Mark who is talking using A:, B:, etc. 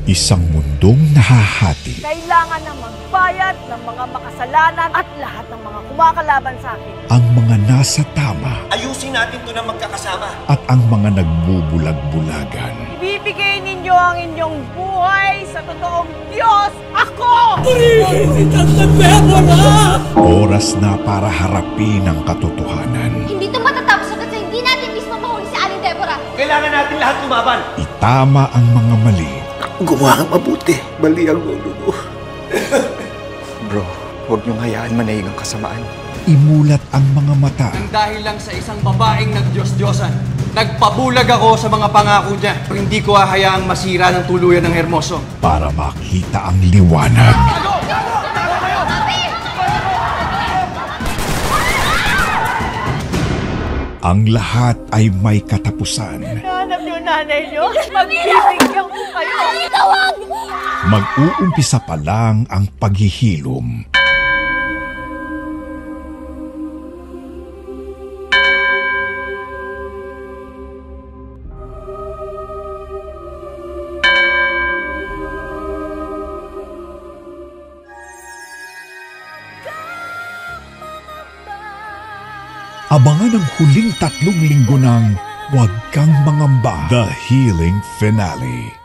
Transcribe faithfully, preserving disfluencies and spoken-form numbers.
A: Isang mundong nahahati.
B: Kailangan na magbayad ng mga makasalanan at lahat ng mga kumakalaban sa akin.
A: Ang mga nasa tama.
C: Ayusin natin to na magkakasama.
A: At ang mga nagbubulag-bulagan.
B: Ibibigay ninyo ang inyong buhay sa totoong Diyos, ako!
A: Oras na para harapin ang katotohanan.
D: Hindi ito matatapos hanggat sa hindi natin mismo mahuli si Aling Deborah.
C: Kailangan natin lahat lumaban.
A: Itama ang mga mali.
E: Gumawa kang mabuti. Bali ang lolo mo. Bro, huwag niyong hayaan manahig ang kasamaan.
A: Imulat ang mga mata.
F: Nang dahil lang sa isang babaeng nagdiyos-diyosan, nagpabulag ako sa mga pangako niya. Hindi ko hahayaang masira ng tuluyan ng Hermoso.
A: Para makita ang liwanag. Ang lahat ay may katapusan.
B: Nahanap yung nanay niyo? Magbibigyan ko kayo!
D: Tawag!
A: Mag-uumpisa pa lang ang paghihilom. Abangan ang huling tatlong linggo ng Huwag Kang Mangamba, The Healing Finale.